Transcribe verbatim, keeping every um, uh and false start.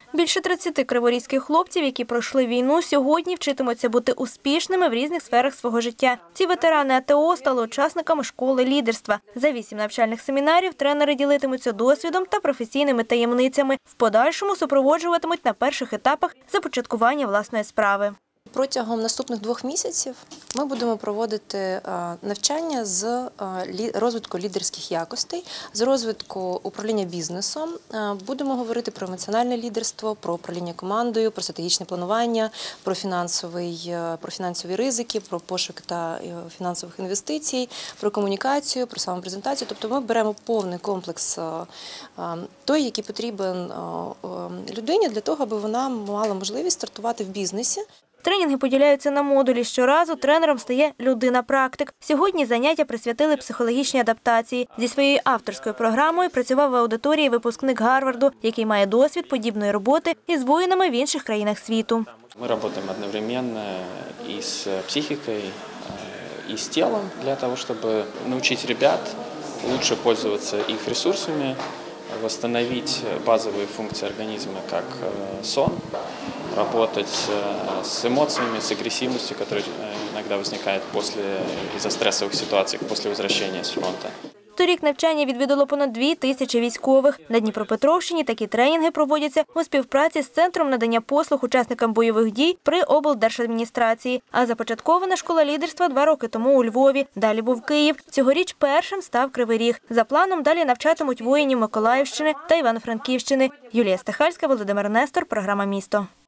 Більше тридцяти криворізьких хлопців, які пройшли війну, сьогодні вчитимуться бути успішними в різних сферах свого життя. Ці ветерани АТО стали учасниками школи лідерства. За вісім навчальних семінарів тренери ділитимуться досвідом та професійними таємницями. В подальшому супроводжуватимуть на перших етапах започаткування власної справи. Протягом наступних двох місяців ми будемо проводити навчання з розвитку лідерських якостей, з розвитку управління бізнесом. Будемо говорити про емоціональне лідерство, про управління командою, про стратегічне планування, про фінансовий, про фінансові ризики, про пошук та фінансових інвестицій, про комунікацію, про самопрезентацію. Тобто ми беремо повний комплекс той, який потрібен людині для того, аби вона мала можливість стартувати в бізнесі. Тренінги поділяються на модулі. Щоразу тренером стає людина-практик. Сьогодні заняття присвятили психологічній адаптації. Зі своєю авторською програмою працював в аудиторії випускник Гарварду, який має досвід подібної роботи із воїнами в інших країнах світу. Ми працюємо одновременно із психікою, і з тілом, для того, щоб навчити ребят краще користуватися їх ресурсами, восстановить базовые функции организма, как сон, работать с эмоциями, с агрессивностью, которая иногда возникает после, из-за стрессовых ситуаций после возвращения с фронта. Торік навчання відвідало понад дві тисячі військових. На Дніпропетровщині такі тренінги проводяться у співпраці з Центром надання послуг учасникам бойових дій при облдержадміністрації. А започаткована школа лідерства два роки тому у Львові. Далі був Київ. Цьогоріч першим став Кривий Ріг. За планом далі навчатимуть воїнів Миколаївщини та Івано-Франківщини. Юлія Стахальська, Володимир Нестор, програма «Місто».